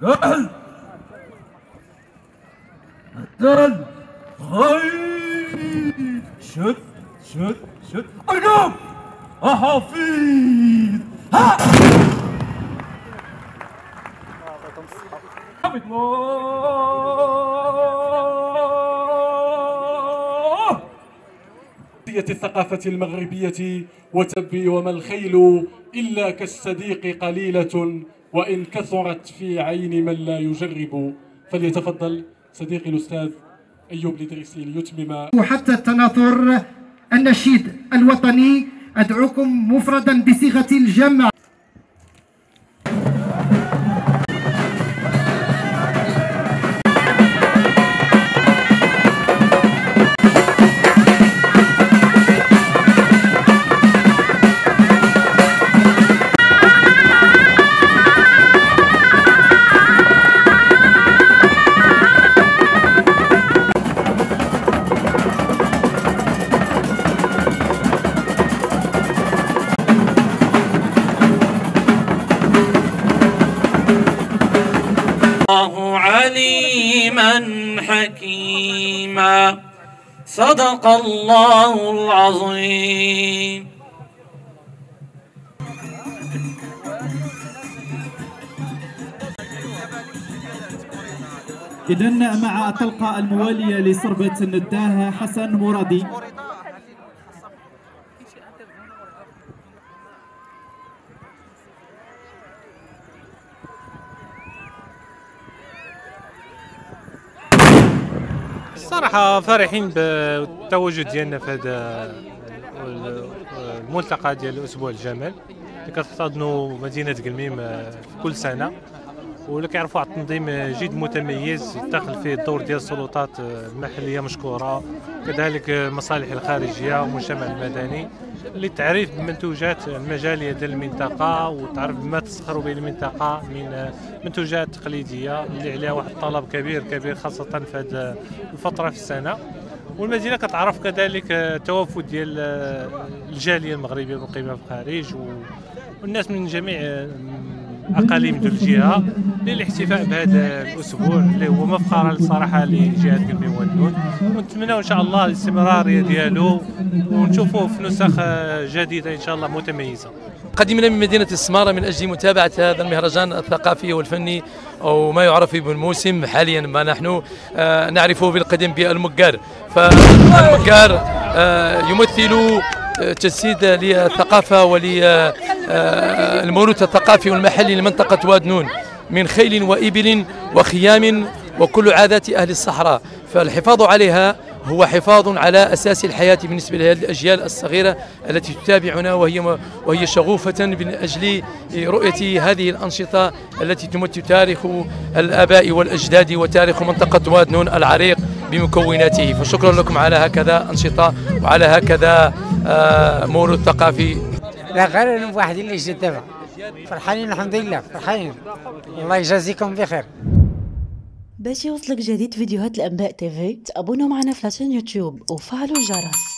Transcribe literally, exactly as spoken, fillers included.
أهل الدل غير شد شد شد أرقام أحافيظ ها الثقافة المغربية وتبي وما الخيل إلا كالصديق قليلة وإن كثرت في عين من لا يجرب. فليتفضل صديقي الأستاذ أيوب الإدريسي ليتمم. وحتى التناثر النشيد الوطني أدعوكم مفردا بصيغة الجمع. الله عليما حكيما صدق الله العظيم. إذن مع الطلقة الموالية لصربة نداه حسن مرادي. صراحة فرحين بالتواجد ديالنا في هذا الملتقى ديال أسبوع الجمال اللي كتحتضنوا مدينة قلميم كل سنة، واللي كيعرفوا على التنظيم جد متميز يدخل فيه الدور ديال السلطات المحلية مشكورة، كذلك المصالح الخارجية والمجتمع المدني للتعريف بمنتوجات المجالية ديال المنطقة وتعرف بما تسخر به المنطقة من منتوجات تقليدية اللي عليها واحد الطلب كبير كبير خاصة في هذه الفترة في السنة. والمدينة كتعرف كذلك التوافد ديال الجالية المغربية المقيمة في الخارج والناس من جميع اقاليم ديال الجهه للاحتفاء بهذا الاسبوع اللي هو مفخره الصراحه لجهه قلميم والنون، ونتمنوا ان شاء الله الاستمراريه ديالو ونشوفوه في نسخ جديده ان شاء الله متميزه. قدمنا من مدينة السمارة من أجل متابعة هذا المهرجان الثقافي والفني أو ما يعرف بالموسم حاليا ما نحن آه نعرفه بالقدم بالمكار. فالمكار آه يمثل تجسيد للثقافة وللموروث الثقافي والمحلي لمنطقة واد نون من خيل وإبل وخيام وكل عادات أهل الصحراء، فالحفاظ عليها هو حفاظ على أساس الحياة بالنسبة لهذه الأجيال الصغيرة التي تتابعنا وهي وهي شغوفة من أجل رؤية هذه الأنشطة التي تمثل تاريخ الآباء والأجداد وتاريخ منطقة واد نون العريق بمكوناته. فشكرا لكم على هكذا أنشطة وعلى هكذا موروث ثقافي. لا غير واحد اللي جد فرحانين الحمد لله فرحانين، الله يجازيكم بخير. باش يوصلك جديد فيديوهات الأنباء تيفي تابونوا معنا في لاشين يوتيوب وفعلوا الجرس.